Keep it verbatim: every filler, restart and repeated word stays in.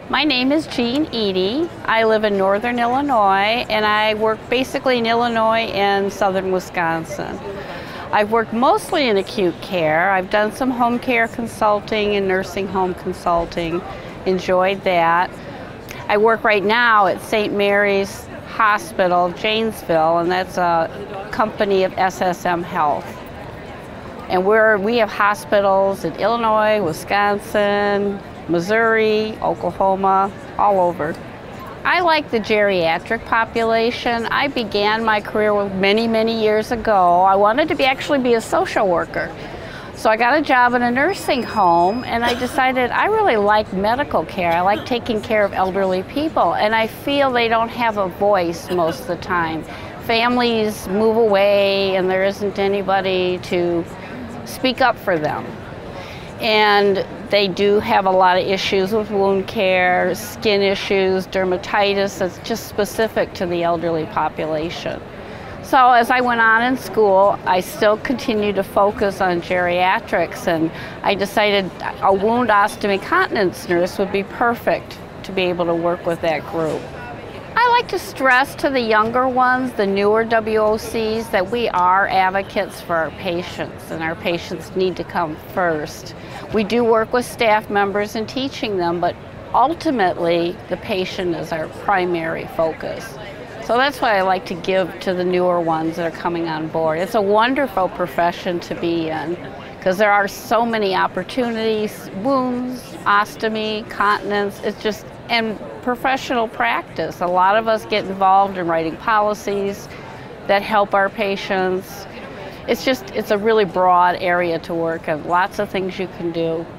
My name is Jean Edie. I live in northern Illinois, and I work basically in Illinois and southern Wisconsin. I've worked mostly in acute care. I've done some home care consulting and nursing home consulting. Enjoyed that. I work right now at Saint Mary's Hospital, Janesville, and that's a company of S S M Health. And we're, we have hospitals in Illinois, Wisconsin, Missouri, Oklahoma, all over. I like the geriatric population. I began my career with many, many years ago. I wanted to be actually be a social worker. So I got a job in a nursing home, and I decided I really like medical care. I like taking care of elderly people, and I feel they don't have a voice most of the time. Families move away, and there isn't anybody to speak up for them. And they do have a lot of issues with wound care, skin issues, dermatitis that's just specific to the elderly population. So as I went on in school, I still continued to focus on geriatrics, and I decided a wound ostomy continence nurse would be perfect to be able to work with that group. I like to stress to the younger ones, the newer W O Cs, that we are advocates for our patients, and our patients need to come first. We do work with staff members in teaching them, but ultimately the patient is our primary focus. So that's what I like to give to the newer ones that are coming on board. It's a wonderful profession to be in because there are so many opportunities, wounds, ostomy, continence, it's just, and professional practice. A lot of us get involved in writing policies that help our patients. It's just, it's a really broad area to work in, lots of things you can do.